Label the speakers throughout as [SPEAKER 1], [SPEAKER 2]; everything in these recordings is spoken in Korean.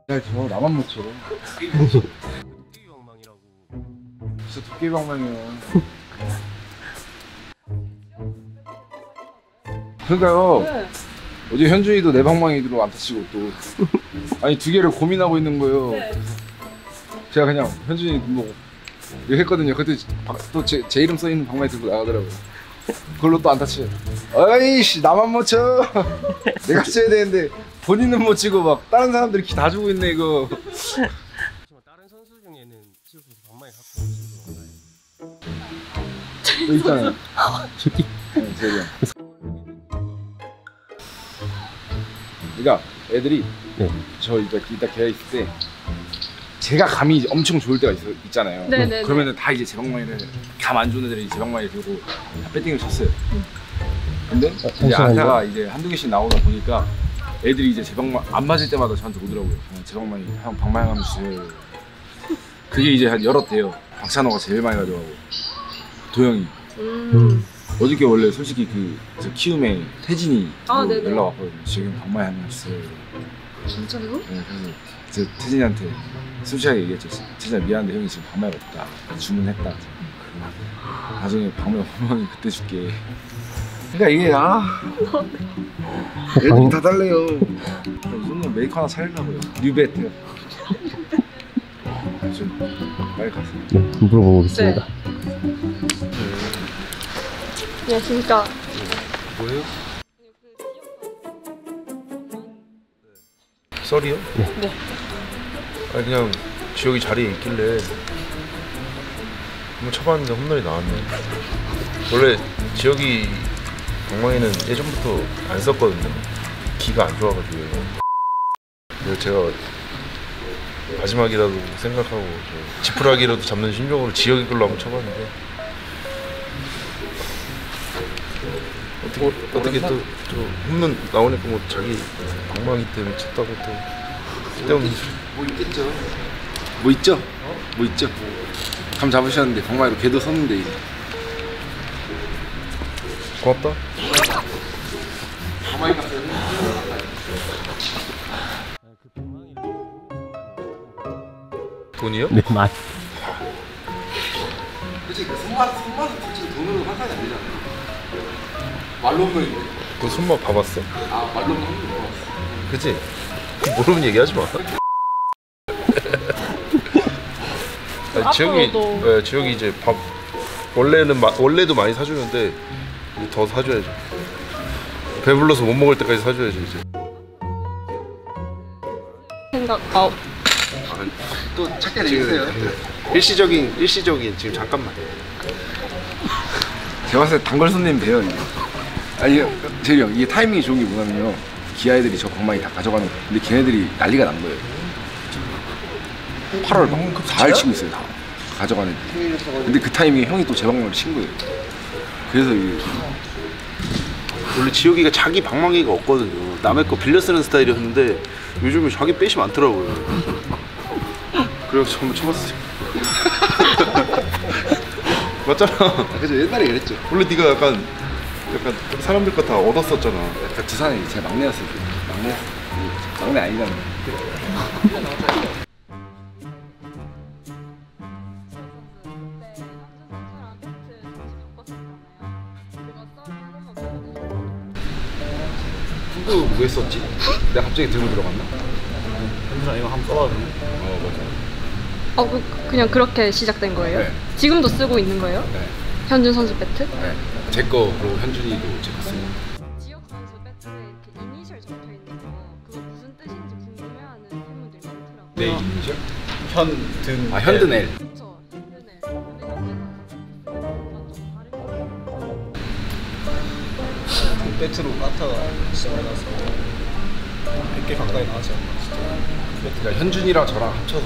[SPEAKER 1] 야, 저 나만 못 쳐.
[SPEAKER 2] 도깨비방망이라고.
[SPEAKER 1] 진짜 도깨비방망이야. 그러니까요. 네. 어제 현준이도 내 방망이로 안 다치고 또 아니 두 개를 고민하고 있는 거예요. 네. 제가 그냥 현준이 뭐 이거 했거든요. 그때 또 제 이름 써 있는 방망이 들고 나가더라고요. 그걸로 또 안 다쳐요. 어이씨 나만 못 쳐. 내가 쳐야 되는데 본인은 못 치고 막 다른 사람들이 기 다 주고 있네 이거.
[SPEAKER 2] 다른 선수 중에는 지금 방망이 갖고 오신 분 없나요?
[SPEAKER 1] 또 있잖아요.
[SPEAKER 3] 저기.
[SPEAKER 1] 네, 제가. 그러니까 애들이
[SPEAKER 3] 네.
[SPEAKER 1] 저 이따 걔가 있을 때 제가 감이 엄청 좋을 때가 있잖아요.
[SPEAKER 4] 네네네.
[SPEAKER 1] 그러면은 다 이제 제 방망이를 감 안 좋은 애들이 제 방망이를 들고 다 배팅을 쳤어요. 근데 이제 안타가 이제 한두 개씩 나오다 보니까 애들이 이제 제 방망 안 맞을 때마다 저한테 오더라고요. 그냥 제 방망이 형 방망이 하면 주세요. 그게 이제 한 여럿 돼요. 박찬호가 제일 많이 가져가고 도영이. 어저께 원래 솔직히 저 키움의 태진이 연락 왔거든요. 지금 방망이 하면 주세요.
[SPEAKER 4] 진짜요?
[SPEAKER 1] 네, 그래서 제 태진이한테 솔직하게 얘기했죠. 태진아 미안한데 형이 지금 방망이 없다. 주문했다. 나중에 방망이 그때 줄게. 그러니까 이게 애들이 다 달래요. 손님 메이커 하나 살려고요. 뉴베트. 좀 빨리 가세요.
[SPEAKER 3] 네, 물어보겠습니다.
[SPEAKER 4] 네, 진짜.
[SPEAKER 2] 뭐예요? 썰이요?
[SPEAKER 4] 네.
[SPEAKER 2] 아니 그냥 지역이 자리에 있길래 한번 쳐봤는데 홈런이 나왔네. 원래 지역이 방망이는 예전부터 안 썼거든요. 기가 안 좋아가지고. 그래서 제가 마지막이라도 생각하고 지푸라기라도 잡는 심정으로 지역이 걸로 한번 쳐봤는데 어떻게 또 홈런 나오니까 뭐 자기 방망이 때문에 쳤다고 또 쓸데없는 소리.
[SPEAKER 1] 뭐 있겠죠. 뭐 있죠? 뭐 있죠? 감 잡으셨는데 방망이로 걔도 섰는데
[SPEAKER 2] 고맙다.
[SPEAKER 1] 방망이 갔어요.
[SPEAKER 2] 돈이요?
[SPEAKER 3] 네, 맞.
[SPEAKER 1] 그치, 손맛은 솔직히 돈으로 환산이 안 되잖아요. 말로 없는 거.
[SPEAKER 2] 그 손맛 봐봤어?
[SPEAKER 1] 말로 없는 거 봐봤어.
[SPEAKER 2] 그치? 모르면 얘기하지 마. 아니, 지역이 이제 밥 원래도 많이 사주는데 더 사줘야죠. 배불러서 못 먹을 때까지 사줘야죠 이제.
[SPEAKER 1] 또 찾게 되겠어요.
[SPEAKER 2] 일시적인 지금 잠깐만.
[SPEAKER 1] 제가 봤을 때 단골 손님 돼요 이게. 아니 제리 형 이게 타이밍이 좋은 게 뭐냐면요. 기아 애들이 저 방망이 다 가져가는 거예요. 근데 걔네들이 난리가 난 거예요. 8월 막 4일 치고 있어요 다 가져가는 애들. 근데 그 타이밍에 형이 또 제 방망이를 친 거예요. 그래서 이게
[SPEAKER 5] 원래 지혁이가 자기 방망이가 없거든요. 남의 거 빌려 쓰는 스타일이었는데 요즘에 자기 빼이 많더라고요. 그래서 한번 쳐봤어요. 맞잖아.
[SPEAKER 1] 그죠 옛날에 그랬죠.
[SPEAKER 5] 원래 네가 약간 사람들 거 다 얻었었잖아.
[SPEAKER 1] 약간 두산에 제 막내였어요. 막내 아니잖아요. 후보 뭐 했었지? 내가 갑자기 들고 들어갔나?
[SPEAKER 3] 현준아 이거 한번 써봐도 되나?
[SPEAKER 1] 맞아.
[SPEAKER 4] 그냥 그렇게 시작된 거예요?
[SPEAKER 1] 네.
[SPEAKER 4] 지금도 쓰고 있는 거예요?
[SPEAKER 1] 네.
[SPEAKER 4] 현준 선수 배트?
[SPEAKER 1] 네. 제 거 그리고 현준이도 제 거 쓰고.
[SPEAKER 4] 지역 선수 배트에 이렇게 이니셜 적혀 있는 거 그거 무슨 뜻인지 궁금해하는 팬분들이 많더라고요.
[SPEAKER 1] 내 이니셜?
[SPEAKER 3] 현든.
[SPEAKER 1] 현든 L.
[SPEAKER 4] 그쵸. 현준의. 근데 현준 선수 다른
[SPEAKER 3] 배트로 까타가 시작해서 100개 가까이 나왔지 않나?
[SPEAKER 1] 그러니까 현준이랑 저랑 합쳐서.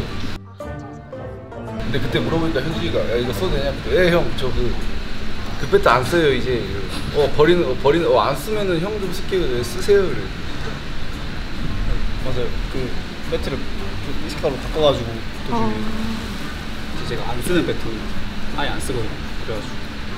[SPEAKER 1] 근데 그때 물어보니까 현준이가 야 이거 써도 되냐? 형 저 그 배트 안 써요 이제. 버리는 안 쓰면은 형 좀 쓸게요. 쓰세요. 그래.
[SPEAKER 3] 맞아요. 그 배트를 이식가로 바꿔가지고 도중에 이제 제가 안 쓰는 배트 아예 안 쓰거든요. 그래가지고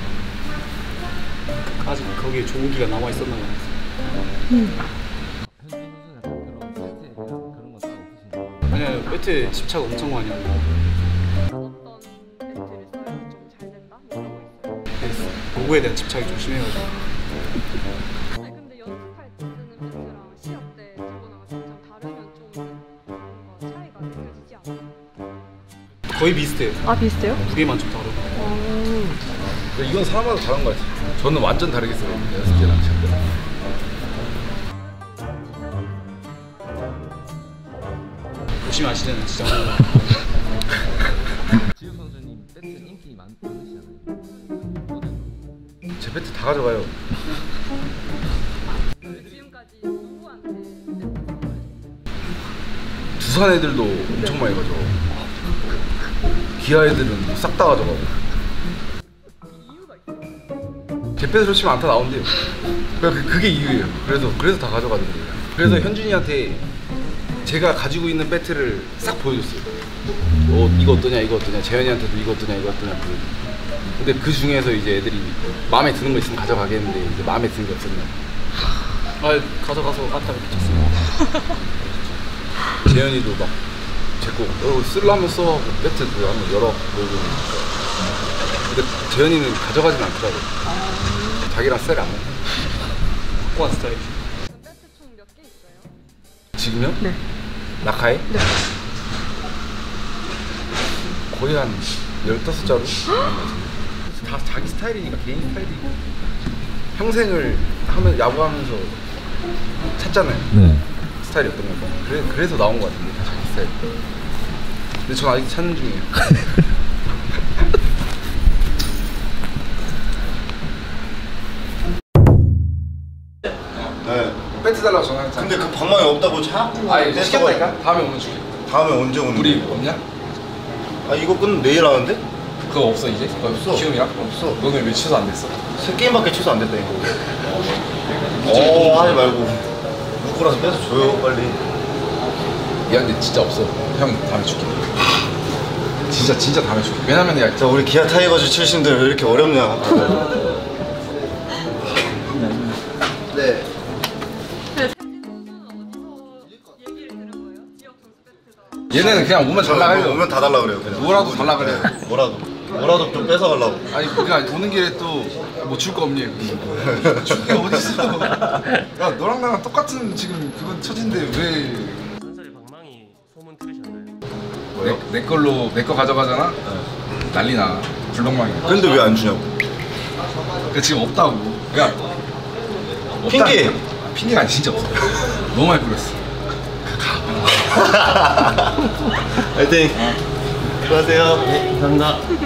[SPEAKER 3] 아직 거기에 좋은 기가 남아 있었나 봐요.
[SPEAKER 1] 아니
[SPEAKER 3] 배트에 집착 엄청 많이 하고
[SPEAKER 4] 어떤 배트를 써야 좀 잘 된다? 이런 거 있어요?
[SPEAKER 3] 도구에 대한 집착이 좀 심해가지고
[SPEAKER 4] 아니 근데 연습할 때 쓰는 배트랑 시합 때 들고 나가서 좀 다르면 좀 뭔가 차이가 느껴지지 않아요?
[SPEAKER 3] 거의 비슷해요.
[SPEAKER 4] 아 비슷해요?
[SPEAKER 3] 무게만 좀 다르고.
[SPEAKER 1] 이건 사람마다 다른 것 같아요. 저는 완전 다르게 써요. 연습 때랑 시합 때랑.
[SPEAKER 3] 열심히 하시잖아요, 진짜.
[SPEAKER 6] 지우 선수님 배트 인기 많으시잖아요.
[SPEAKER 1] 제 배트 다 가져가요.
[SPEAKER 4] 지금까지 누구한테 배트 써봐요?
[SPEAKER 1] 두산 애들도 엄청 많이 가져가고 기아 애들은 싹 다 가져가고
[SPEAKER 4] 이유가 있어요?
[SPEAKER 1] 제 배트로 치면 안타 나온대요. 그러니까 그게 이유예요. 그래서 다 가져가는 거예요. 그래서 현준이한테 제가 가지고 있는 배트를 싹 보여줬어요. 이거 어떠냐 이거 어떠냐, 재현이한테도 이거 어떠냐 이거 어떠냐 보여줬어요. 근데 그 중에서 이제 애들이 마음에 드는 거 있으면 가져가겠는데 이제 마음에 드는 게 없었나.
[SPEAKER 3] 아, 가져가서 갖다가 붙였어요.
[SPEAKER 1] 재현이도 막 제거 쓰려면 써 하고 배트도 한번 열어 보여주니까. 근데 재현이는 가져가진 않더라고요. 자기랑 셀 안 해.
[SPEAKER 3] 갖고 온 스타일.
[SPEAKER 4] 배트 총 몇 개 있어요?
[SPEAKER 1] 지금요?
[SPEAKER 4] 네.
[SPEAKER 1] 라카에?
[SPEAKER 4] 네.
[SPEAKER 1] 거의 한 15자루? 다 자기 스타일이니까, 개인 스타일이니까. 평생을 야구하면서 찾잖아요.
[SPEAKER 6] 네.
[SPEAKER 1] 스타일이 어떤 건가. 그래서 나온 것 같은데, 다 자기 스타일. 근데 전 아직 찾는 중이에요.
[SPEAKER 5] 네.
[SPEAKER 1] 배트 달라고 전화했잖아.
[SPEAKER 5] 근데 그 방망이 없다고 자꾸
[SPEAKER 1] 아니,
[SPEAKER 5] 뺏어가니까?
[SPEAKER 1] 시켰다니까? 다음에 오면 줄게.
[SPEAKER 5] 다음에 언제 오는데?
[SPEAKER 1] 우리 없냐?
[SPEAKER 5] 아 이거 끝 내일 하는데?
[SPEAKER 1] 그거 없어, 이제?
[SPEAKER 5] 없어.
[SPEAKER 1] 키움이랑?
[SPEAKER 5] 없어.
[SPEAKER 1] 너는 왜 취소 안 됐어?
[SPEAKER 5] 3게임밖에 취소 안 됐다 이거. 하지 말고 묶어라서 뺏어줘요 빨리.
[SPEAKER 1] 미안한데 진짜 없어. 형 다음에 줄게. 진짜 다음에 줄게. 왜냐면 야,
[SPEAKER 5] 자 우리 기아 타이거즈 출신들 왜 이렇게 어렵냐. 네.
[SPEAKER 4] 근데 태진 선수는 어디서 얘기를 들은 거예요? 지역 선수 배트가
[SPEAKER 1] 얘네는 그냥 오면 잘 나가요.
[SPEAKER 5] 오면 다 달라 그래요. 그냥.
[SPEAKER 1] 뭐라도 달라 그래요.
[SPEAKER 5] 네, 뭐라도 좀 뺏어가려고.
[SPEAKER 1] 아니 그러니까 오는 길에 또 뭐 줄 거 없니? 줄 게 어딨어? 야 너랑 나랑 똑같은 지금 그건 처진데 왜?
[SPEAKER 7] 전설의 방망이 소문 들으셨나요?
[SPEAKER 1] 뭐요? 내 걸로 내 거 가져가잖아. 난리나. 불멍망이.
[SPEAKER 5] 근데 왜 안 주냐고.
[SPEAKER 1] 그 지금 없다고. 그러니까
[SPEAKER 5] 핑계.
[SPEAKER 1] 핑계가 아니 진짜 없어. 너무 많이 뿌렸어.
[SPEAKER 5] 화이팅. 수고하세요.
[SPEAKER 7] 감사합니다.